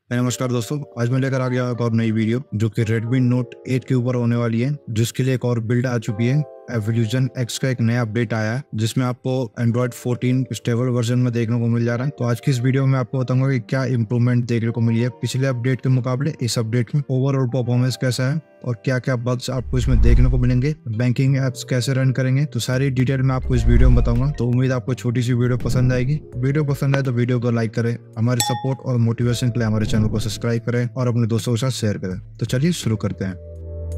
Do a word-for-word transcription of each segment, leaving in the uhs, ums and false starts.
नमस्कार दोस्तों, आज मैं लेकर आ गया एक और नई वीडियो जो कि Redmi Note एट के ऊपर होने वाली है, जिसके लिए एक और बिल्ड आ चुकी है। एवोल्यूशन एक्स का एक नया अपडेट आया है जिसमें आपको एंड्रॉइड फोर्टीन स्टेबल वर्जन में देखने को मिल जा रहा है। तो आज की इस वीडियो में आपको बताऊंगा कि क्या इंप्रूवमेंट देखने को मिली है पिछले अपडेट के मुकाबले। इस अपडेट में ओवरऑल परफॉर्मेंस कैसा है और क्या क्या बग्स आपको इसमें देखने को मिलेंगे, बैंकिंग एप्स कैसे रन करेंगे, तो सारी डिटेल मैं आपको इस वीडियो में बताऊंगा। तो उम्मीद आपको छोटी सी वीडियो पसंद आएगी। वीडियो पसंद आए तो वीडियो को लाइक करें, हमारे सपोर्ट और मोटिवेशन के लिए हमारे चैनल को सब्सक्राइब करें और अपने दोस्तों के साथ शेयर करें। तो चलिए शुरू करते हैं।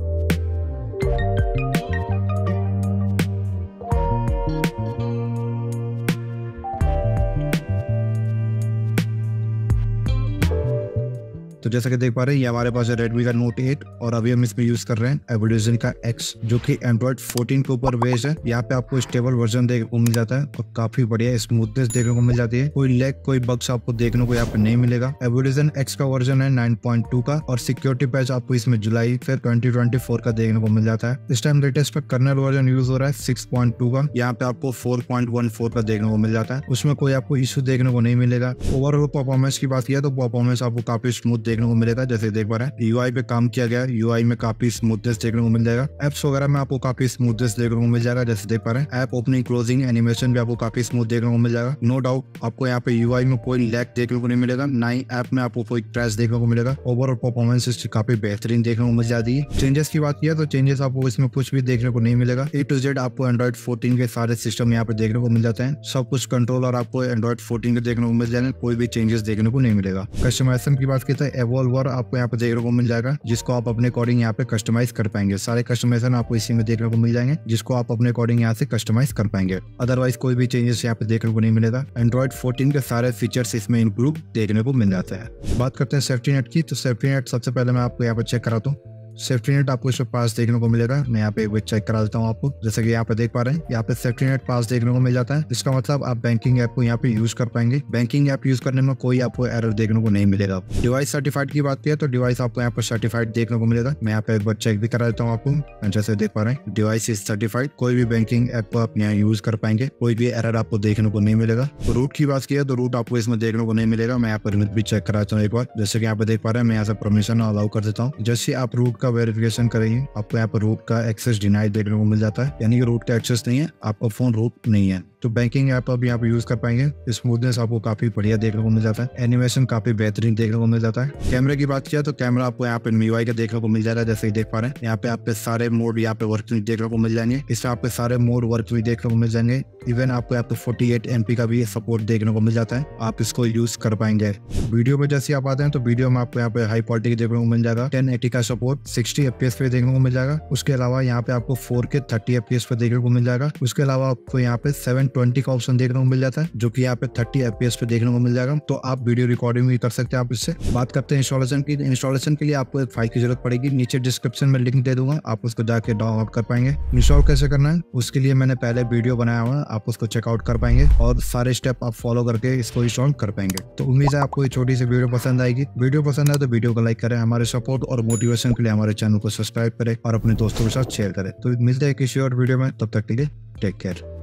तो जैसा कि देख पा रहे हैं, ये हमारे पास है Redmi का Note एट और अभी हम इसमें यूज कर रहे हैं एवोल्यूशन का X, जो कि एंड्रॉइड फोर्टीन के ऊपर बेस्ड है। यहाँ पे आपको स्टेबल वर्जन देखने को मिल जाता है और काफी बढ़िया स्मूथनेस देखने को मिल जाती है। कोई लैग कोई बग्स आपको देखने को यहाँ पे नहीं मिलेगा। एवोल्यूशन X का वर्जन है नाइन पॉइंट टू का और सिक्योरिटी पैच आपको इसमें जुलाई फिर ट्वेंटी ट्वेंटी फोर का देखने को मिल जाता है। इस टाइम लेटेस्ट पे कर्नल वर्जन यूज हो रहा है सिक्स पॉइंट टू का। यहाँ पे आपको फोर पॉइंट वन फोर का देखने को मिल जाता है, उसमें कोई आपको इशू देखने को नहीं मिलेगा। ओवरऑल परफॉर्मेंस की बात किया तो परफॉर्मेंस आपको काफी स्मूथ देखने को मिलेगा। जैसे देख पा रहे हैं, यूआई पे काम किया गया है, यूआई में काफी स्मूथनेस देखने को मिल जाएगा। एप्स वगैरह में आपको काफी स्मूथनेस देखने को मिल जाएगा। जैसे देख पा रहे हैं, ऐप ओपनिंग क्लोजिंग एनिमेशन भी आपको काफी स्मूथ देखने को मिल जाएगा। नो डाउट आपको यहाँ पे यूआई में कोई लैग देखने को नहीं मिलेगा, ना ही ऐप में आपको कोई क्रैश देखने को मिलेगा। ओवरऑल परफॉर्मेंस इसकी काफी बेहतरीन देखने को मिल जाती है। चेंजेस की बात किया तो चेंजेस आपको इसमें कुछ भी देखने को नहीं मिलेगा। ए टू जेड आपको एंड्रॉइड फोर्टीन के सारे सिस्टम यहाँ पे देखने को मिल जाते हैं। सब कुछ कंट्रोल और आपको एंड्रॉइड फोर्टीन के देखने को मिल जाएंगे, कोई भी चेंजेस देखने को नहीं मिलेगा। कस्टमाइजेशन की बात की तो एवोल्वर आपको यहाँ पे देखने को मिल जाएगा, जिसको आप अपने अकॉर्डिंग यहाँ पे कस्टमाइज कर पाएंगे। सारे कस्टमाइजेशन आपको इसी में देखने को मिल जाएंगे, जिसको आप अपने अकॉर्डिंग यहाँ से कस्टमाइज कर पाएंगे। अदरवाइज कोई भी चेंजेस यहाँ पे देखने को नहीं मिलेगा। एंड्रॉइड फोर्टीन के सारे फीचर्स इसमें इंक्लूड देखने को मिल जाते हैं। बात करते हैं सेफ्टी नेट की, तो सेफ्टी नेट सबसे पहले मैं आपको यहाँ पे चेक कराता हूँ। सेफ्टी नेट आपको इसमें पास देखने को मिलेगा। मैं यहाँ पे एक बार चेक करा देता हूँ आपको। जैसे कि यहाँ पे देख पा रहे हैं, यहाँ पे सेफ्टी नेट पास देखने को मिल जाता है। इसका मतलब आप बैंकिंग ऐप को यहाँ पे यूज कर पाएंगे। बैंकिंग ऐप यूज करने में कोई आपको एरर देखने को नहीं मिलेगा। डिवाइस सर्टिफाइड की बात की तो डिवाइस आपको यहाँ पर सर्टिफाइड देखने को मिलेगा। मैं यहाँ पे एक बार चेक भी करा देता हूँ आपको। जैसे देख पा रहे हैं, डिवाइस इज सर्टिफाइड। कोई भी बैंकिंग ऐप को आप यहाँ यूज कर पाएंगे, कोई भी एरर आपको देखने को नहीं मिलेगा। रूट की बात की तो रूट आपको इसमें देखने को नहीं मिलेगा। मैं यहाँ पर रूट भी चेक करा देता हूँ एक बार। जैसे कि यहाँ पे देख पा रहे हैं, मैं यहाँ से परमिशन अलाउ कर देता हूँ। जैसे आप रूट का वेरिफिकेशन करें आपको यहाँ पर रूट का एक्सेस डिनाइड देखने को मिल जाता है, यानी कि रूट का एक्सेस नहीं है, आपका फोन रूट नहीं है। तो बैंकिंग ऐप अब यहाँ पे यूज कर पाएंगे। स्मूथनेस आपको काफी बढ़िया देखने को मिल जाता है। एनिमेशन काफी बेहतरीन देखने को मिल जाता है। कैमरे की बात किया तो कैमरा आपको यहाँ पे मीवाई का देखने को मिल जाएगा। जैसे ही देख पा रहे हैं, यहाँ पे आपके सारे मोड यहाँ पे वर्किंग देखने को मिल जाएंगे। इससे आपके सारे मोड वर्किंग देखने को मिल जाएंगे। इवन आपको यहाँ पे फोर्टी एट एम पी का भी सपोर्ट देखने को मिल जाता है, आप इसको यूज कर पाएंगे। वीडियो में जैसे आप आते हैं तो वीडियो में आपको यहाँ पे हाई क्वालिटी देखने को मिल जाएगा। टेन एटी का support sixty F P S पे देखने को मिल जाएगा। उसके अलावा यहाँ पे आपको फोर के थर्टी एफ पी एस पे देखने को मिल जाएगा। उसके अलावा आपको यहाँ पे सेवन ट्वेंटी का ऑप्शन देखने को मिल जाता है, जो कि यहाँ पे थर्टी एफ पी एस पे देखने को मिल जाएगा। तो आप वीडियो रिकॉर्डिंग भी कर सकते हैं आप इससे। बात करते हैं इंस्टॉलेशन की। इंस्टॉलेशन के लिए आपको एक फाइल की जरूरत पड़ेगी। नीचे डिस्क्रिप्शन में लिंक दे दूंगा, आप उसको जाके डाउनलोड कर पाएंगे। इंस्टॉल कैसे करना है उसके लिए मैंने पहले वीडियो बनाया हुआ है, आप उसको चेकआउट कर पाएंगे और सारे स्टेप आप फॉलो करके इसको इंस्टॉल कर पाएंगे। तो उम्मीद है आपको ये छोटी सी वीडियो पसंद आएगी। वीडियो पसंद आए तो वीडियो को लाइक करें, हमारे सपोर्ट और मोटिवेशन के लिए हमारे चैनल को सब्सक्राइब करें और अपने दोस्तों के साथ शेयर करें। तो मिलते हैं किसी और वीडियो में, तब तक के लिए टेक केयर।